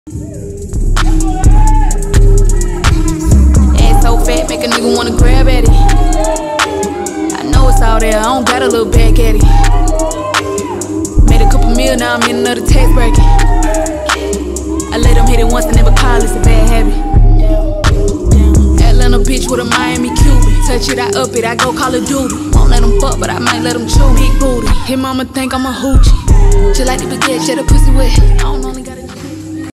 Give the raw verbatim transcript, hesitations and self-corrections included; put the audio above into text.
Ass so fat, make a nigga wanna grab at it. I know it's all there, I don't got a little back at it. Made a couple mil, now I'm in another tax bracket. I let them hit it once and never call, it's a bad habit. Atlanta bitch with a Miami Cuban. Touch it, I up it, I go Call of Duty. Won't let them fuck, but I might let them chew. Big booty, his mama think I'm a hoochie. Just like the baguette, share the pussy with. I don't only got